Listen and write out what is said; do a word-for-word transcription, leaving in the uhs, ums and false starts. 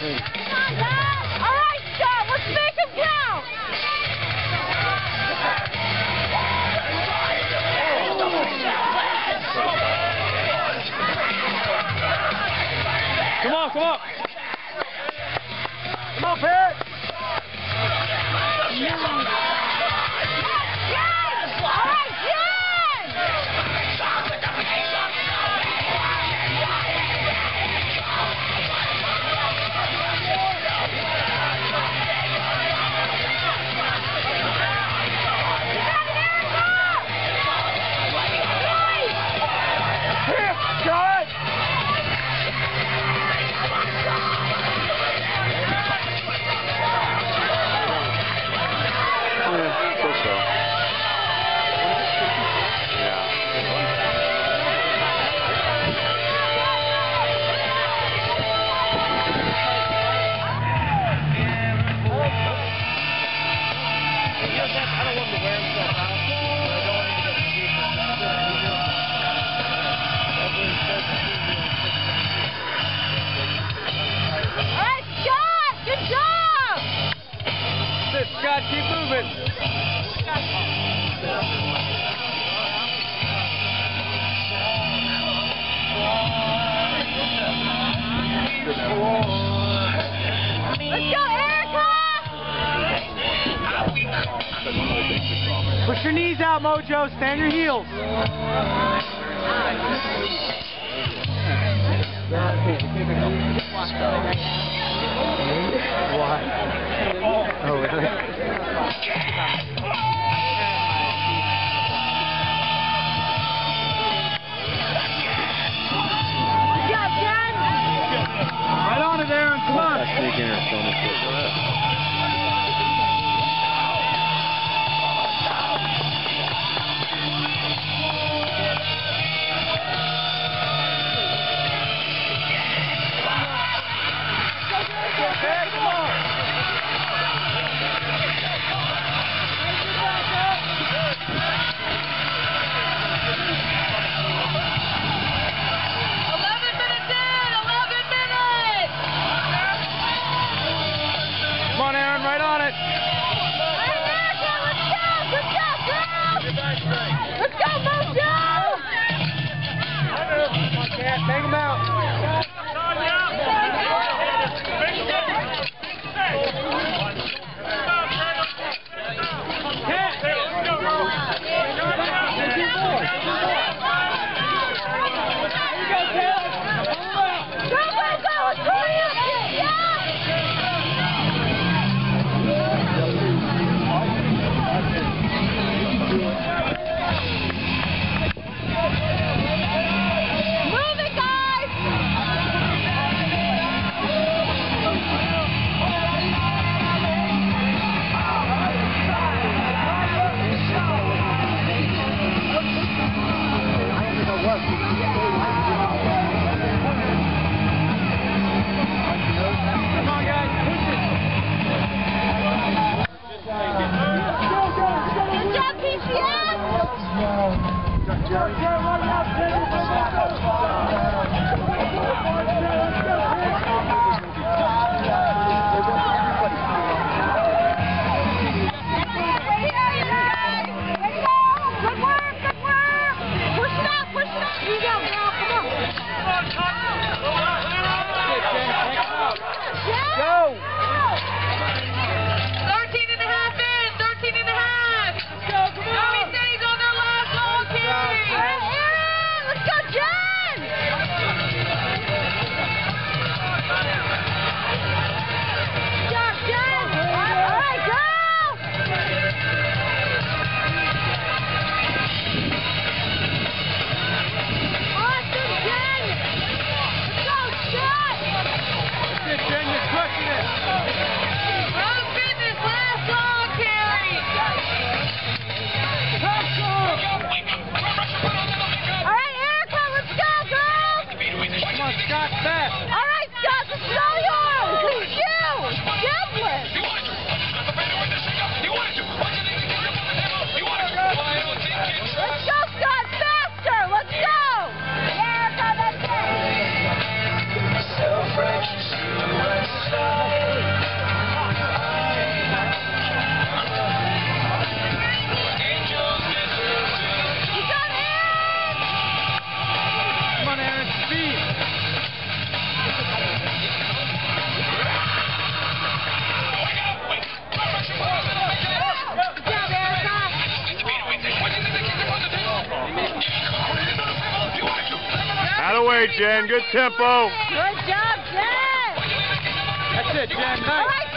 All right, Scott, let's make him count. Come on, come on. Come on, Pat. Yes! All right, yes! Scott, keep moving. Let's go, Erica! Push your knees out, Mojo. Stand your heels. Why? Oh, really? Right on it, Aaron. Come on. Come on, Aaron, right on it. Let's go, Mojo! Come on, Cat, take him out. Let's go, Jen! That away, Jen. Good tempo. Good job, Jen. That's it, Jen. All Nice. right,